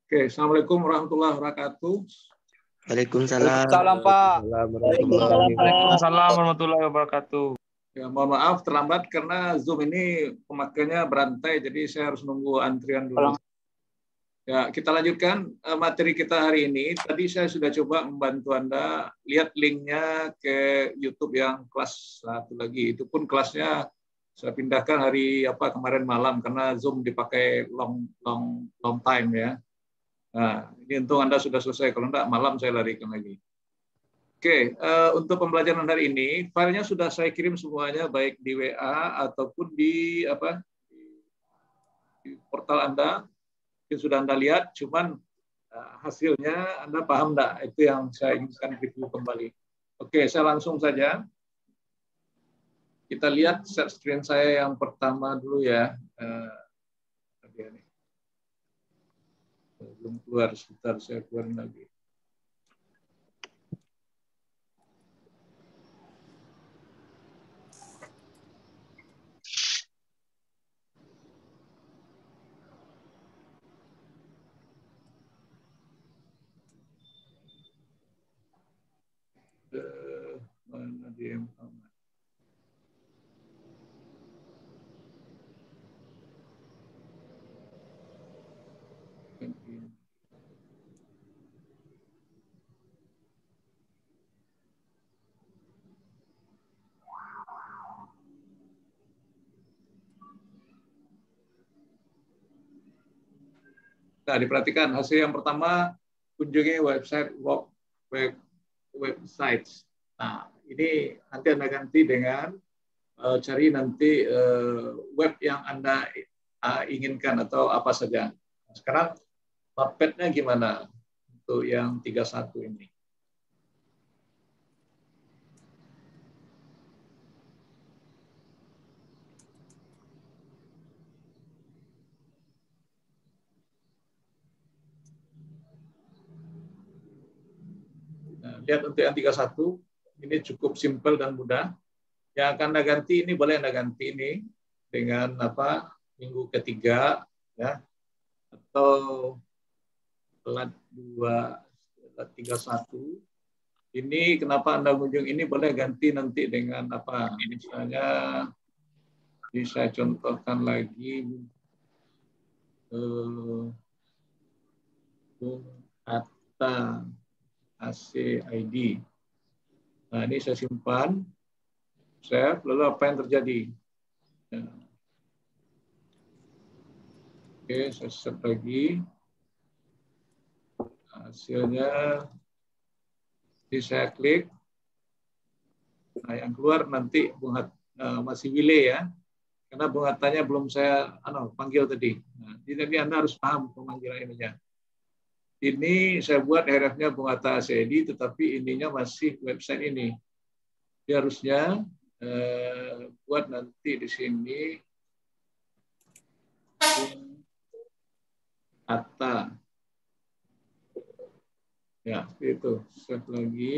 Oke, Assalamualaikum warahmatullahi wabarakatuh. Waalaikumsalam. Salam Pak. Waalaikumsalam warahmatullahi wabarakatuh. Ya, mohon maaf terlambat karena Zoom ini pemakainya berantai, jadi saya harus nunggu antrian dulu. Ya, kita lanjutkan materi kita hari ini. Tadi saya sudah coba membantu Anda lihat linknya ke YouTube yang kelas satu lagi. Itu pun kelasnya saya pindahkan hari kemarin malam karena Zoom dipakai long time ya. Nah, ini untung Anda sudah selesai. Kalau enggak, malam saya larikan lagi. Oke, untuk pembelajaran hari ini, filenya sudah saya kirim semuanya, baik di WA ataupun di portal Anda. Mungkin sudah Anda lihat, cuman hasilnya Anda paham enggak? Itu yang saya inginkan review kembali. Oke, saya langsung saja. Kita lihat share screen saya yang pertama dulu ya. Belum keluar, sebentar saya keluarin lagi. Mana dia yang pertama? Nah, diperhatikan hasil yang pertama, kunjungi websites. Nah, ini nanti Anda ganti dengan cari nanti web yang Anda inginkan atau apa saja. Nah, sekarang Wattpad-nya gimana untuk yang 31 ini? Nah, lihat untuk yang 31, ini cukup simpel dan mudah. Yang akan Anda ganti ini boleh Anda ganti ini dengan minggu ketiga ya, atau lat 31. Ini kenapa Anda kunjung ini boleh ganti nanti dengan misalnya ini saya contohkan lagi Bung Hatta ACID. Nah, ini saya simpan, save, lalu apa yang terjadi? Ya. Oke, saya save lagi. Hasilnya, ini saya klik. Nah, yang keluar nanti Bung Hatta, masih Wile ya, karena Bung Hattanya belum saya panggil tadi. Nah, jadi Anda harus paham pemanggilan ininya. Ini saya buat href-nya Bung Hatta ACID, tetapi ininya masih website ini. Dia harusnya buat nanti di sini Bung Hatta. Ya, seperti itu. Save lagi.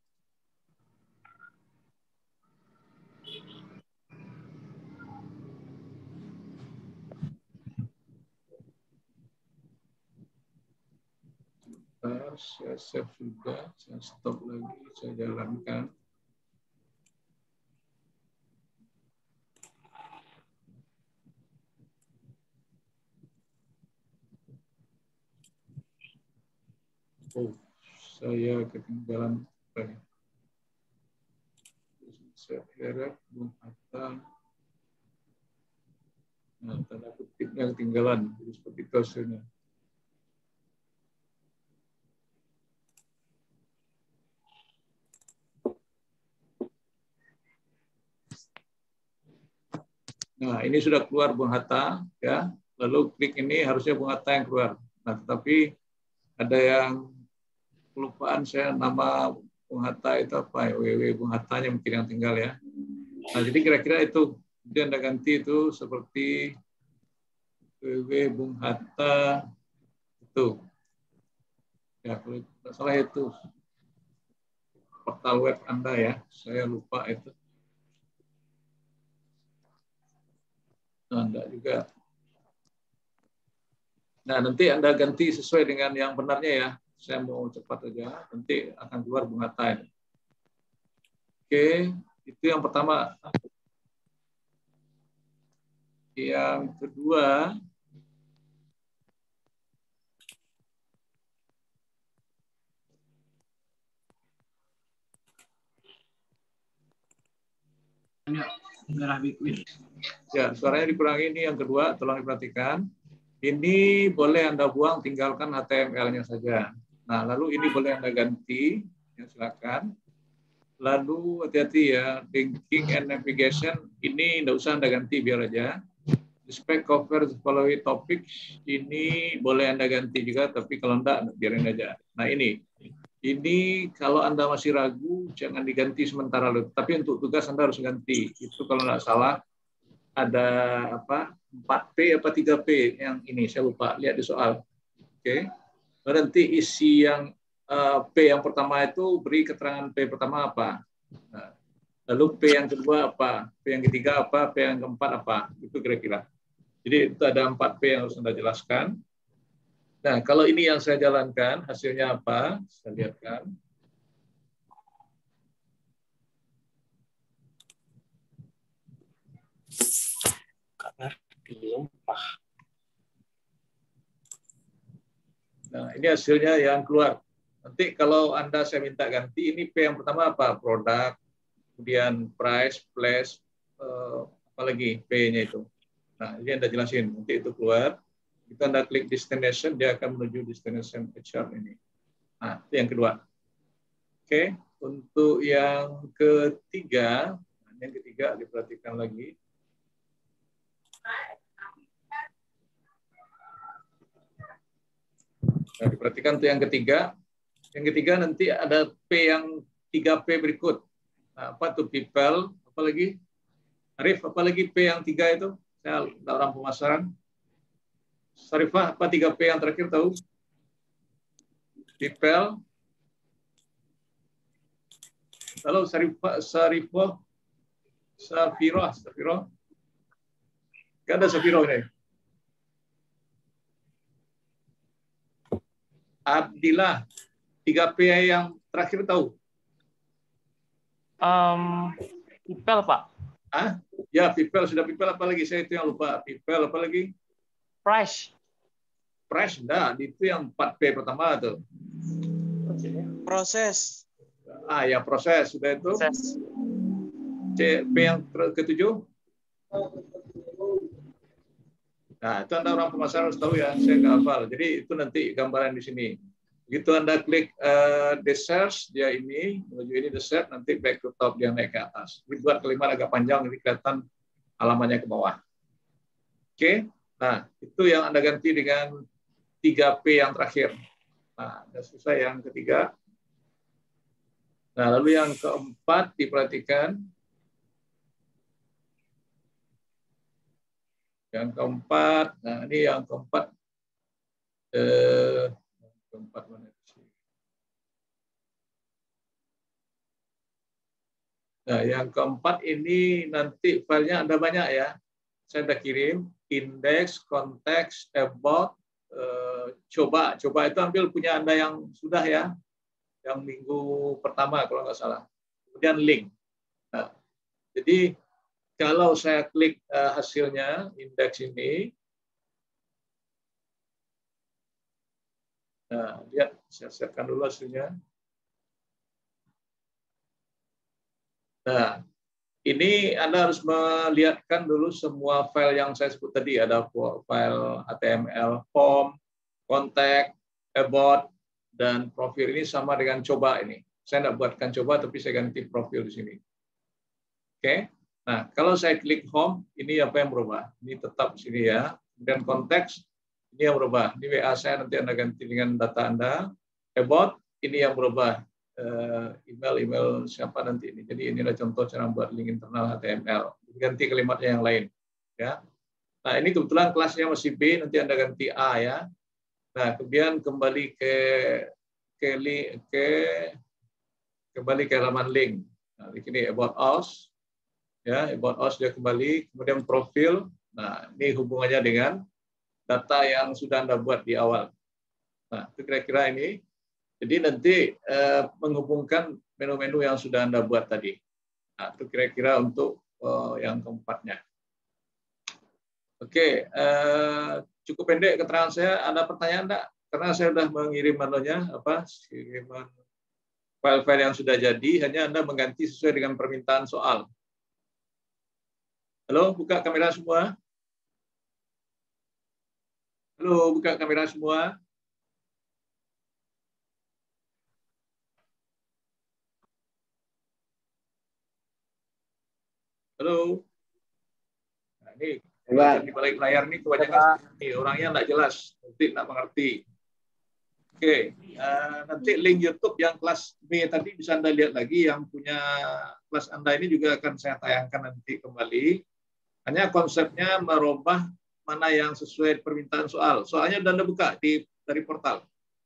Saya save sudah, saya stop lagi, saya jalankan. Oh, saya ketinggalan. Saya harap Bung Hatta. Nah, tanda kutipnya ketinggalan, jadi seperti itu hasilnya. Nah, ini sudah keluar Bung Hatta, ya. Lalu klik ini harusnya Bung Hatta yang keluar. Nah, tetapi ada yang kelupaan saya nama Bung Hatta itu apa ya? Bung Hattanya mungkin yang tinggal ya. Nah, jadi kira-kira itu. Jadi Anda ganti itu seperti Bung Hatta itu. Ya, kalau tidak salah itu portal web Anda ya. Saya lupa itu. Nah, enggak juga. Nah, nanti Anda ganti sesuai dengan yang benarnya ya. Saya mau cepat aja, nanti akan keluar bunga time. Oke, itu yang pertama. Yang kedua, ya, suaranya dikurangi. Ini yang kedua, tolong diperhatikan. Ini boleh Anda buang, tinggalkan HTML-nya saja. Nah, lalu ini boleh Anda ganti, ya, silakan. Lalu hati-hati ya, linking and navigation, ini tidak usah Anda ganti, biar aja. Spec cover the following topics, ini boleh Anda ganti juga, tapi kalau enggak, biarin aja. Nah, ini kalau Anda masih ragu, jangan diganti sementara dulu. Tapi untuk tugas Anda harus ganti. Itu kalau enggak salah, ada apa 4P apa 3P yang ini saya lupa, lihat di soal. Oke. Nanti isi yang P yang pertama itu beri keterangan P pertama apa. Nah, lalu P yang kedua apa, P yang ketiga apa, P yang keempat apa. Itu kira-kira. Jadi itu ada 4P yang harus Anda jelaskan. Nah, kalau ini yang saya jalankan, hasilnya apa? Saya lihatkan. Nah, ini hasilnya yang keluar. Nanti kalau Anda saya minta ganti, ini P yang pertama apa? Produk, kemudian price, place, apalagi P-nya itu. Nah, ini Anda jelasin. Nanti itu keluar. Kita Anda klik destination, dia akan menuju destination HR ini. Nah, itu yang kedua. Oke, untuk yang ketiga diperhatikan lagi. Nah, diperhatikan untuk yang ketiga. Yang ketiga nanti ada P yang 3P berikut. Nah, apa tuh people, apalagi? Arif, apalagi P yang 3 itu? Saya dalam pemasaran. Sarifah, apa 3P yang terakhir tahu? People. Lalu Sarifah, Safirah. Gak ada Safirah ini. Abdillah, 3P yang terakhir tahu? People, Pak. Ah, ya people, sudah people apa lagi? Saya itu yang lupa. People apa lagi? Price. Price, enggak. Itu yang 4P pertama tuh. Proses. Ah, ya proses. Sudah itu. Proses. P yang ketujuh. Nah, itu Anda orang pemasaran harus tahu ya. Saya nggak hafal. Jadi itu nanti gambaran di sini. Begitu Anda klik the search, dia ini, menuju ini the search, nanti back to top, dia naik ke atas. Ini buat kelima agak panjang, ini kelihatan halamannya ke bawah. Oke, nah itu yang Anda ganti dengan 3P yang terakhir. Nah, sudah selesai yang ketiga. Nah, lalu yang keempat diperhatikan. Yang keempat, nah ini yang keempat. Keempat mana sih? Nah, yang keempat ini nanti filenya Anda banyak ya. Saya sudah kirim index, konteks, about, coba itu ambil punya Anda yang sudah ya, yang minggu pertama kalau nggak salah. Kemudian link. Nah, jadi kalau saya klik hasilnya indeks ini, nah lihat saya siapkan dulu hasilnya. Nah, ini Anda harus melihatkan dulu semua file yang saya sebut tadi. Ada file HTML, form, contact, about, dan profil. Ini sama dengan coba ini. Saya tidak buatkan coba, tapi saya ganti profil di sini. Oke. Nah, kalau saya klik home, ini apa yang berubah? Ini tetap di sini ya. Kemudian konteks, ini yang berubah. Ini WA saya, nanti Anda ganti dengan data Anda. About, ini yang berubah. Email siapa nanti ini. Jadi inilah contoh cara buat link internal HTML. Ganti kalimatnya yang lain. Ya. Nah, ini kebetulan kelasnya masih B, nanti Anda ganti A ya. Nah, kemudian kembali ke halaman link. Nah, di sini about us. Ya, about us dia kembali, kemudian profil. Nah, ini hubungannya dengan data yang sudah Anda buat di awal. Nah, itu kira-kira ini. Jadi nanti menghubungkan menu-menu yang sudah Anda buat tadi. Nah, itu kira-kira untuk yang keempatnya. Oke, cukup pendek keterangan saya. Ada pertanyaan enggak? Karena saya sudah mengirim kiriman file-file yang sudah jadi, hanya Anda mengganti sesuai dengan permintaan soal. Halo, buka kamera semua. Halo, buka kamera semua. Halo. Nah, ini di balik layar ini kebanyakan orangnya nggak jelas, nanti nggak mengerti. Oke, nanti link YouTube yang kelas B tadi bisa Anda lihat lagi, yang punya kelas Anda ini juga akan saya tayangkan nanti kembali. Hanya konsepnya merubah mana yang sesuai permintaan soal. Soalnya sudah Anda buka dari portal.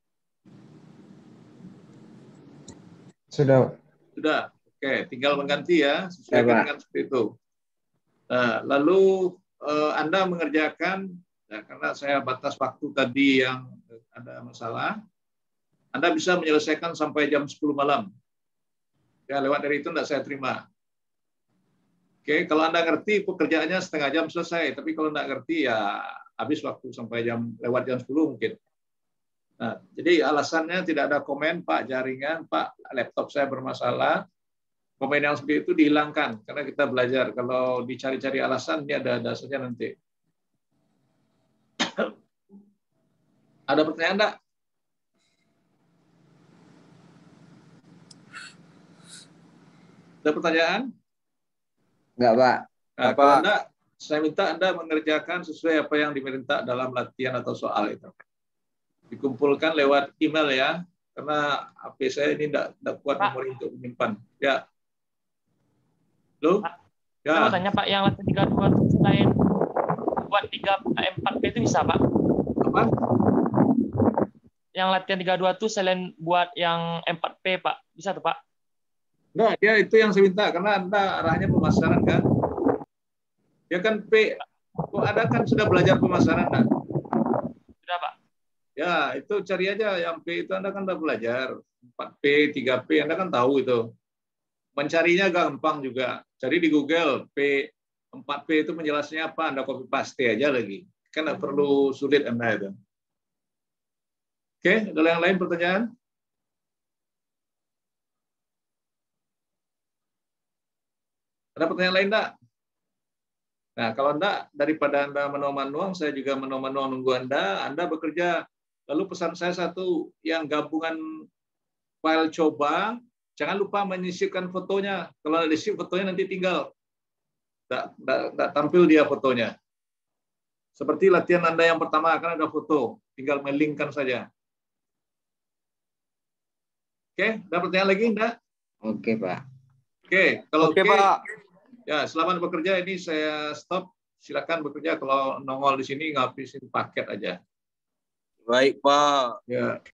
Sudah. Sudah. Oke, tinggal mengganti ya, sesuaikan dengan seperti itu. Nah, lalu Anda mengerjakan, ya, karena saya batas waktu tadi yang ada masalah, Anda bisa menyelesaikan sampai jam 10 malam. Ya, lewat dari itu tidak saya terima. Oke, kalau Anda ngerti, pekerjaannya setengah jam selesai. Tapi kalau tidak ngerti, ya habis waktu sampai lewat jam 10 mungkin. Nah, jadi alasannya tidak ada komen, Pak, jaringan, Pak, laptop saya bermasalah. Komen yang seperti itu dihilangkan, karena kita belajar. Kalau dicari-cari alasan, ini ada dasarnya nanti. Ada pertanyaan enggak? Ada pertanyaan? Enggak, Pak. Nah, kalau enggak, saya minta Anda mengerjakan sesuai apa yang diminta dalam latihan atau soal itu. Dikumpulkan lewat email ya, karena HP saya ini tidak kuat memori untuk menyimpan. Ya. Loh? Ya. Saya mau tanya Pak, yang latihan 32 itu selain buat 3-4P itu bisa Pak? Apa? Yang latihan 32 itu selain buat yang 4P Pak, bisa tuh Pak? Nah, ya itu yang saya minta, karena Anda arahnya pemasaran kan? Ya kan P, kok Anda kan sudah belajar pemasaran kan? Sudah Pak. Ya, itu cari aja yang P itu Anda kan sudah belajar. 4P, 3P, Anda kan tahu itu. Mencarinya gampang juga. Cari di Google, 4P itu menjelaskannya apa, Anda copy paste aja lagi. Kan nggak perlu sulit Anda itu. Oke, ada yang lain pertanyaan? Ada pertanyaan lain enggak? Nah, kalau enggak, daripada Anda menuang-nuang, saya juga menuang-nuang nunggu Anda bekerja. Lalu pesan saya satu, yang gabungan file coba, jangan lupa menyisipkan fotonya. Kalau ada disip fotonya nanti tinggal. Enggak tampil dia fotonya. Seperti latihan Anda yang pertama, kan ada foto. Tinggal melingkan saja. Oke, ada pertanyaan lagi enggak? Oke, Pak. Oke, kalau oke, Pak. Ya, selamat bekerja. Ini saya stop. Silakan bekerja. Kalau nongol di sini ngabisin paket aja. Baik, Pak. Ya.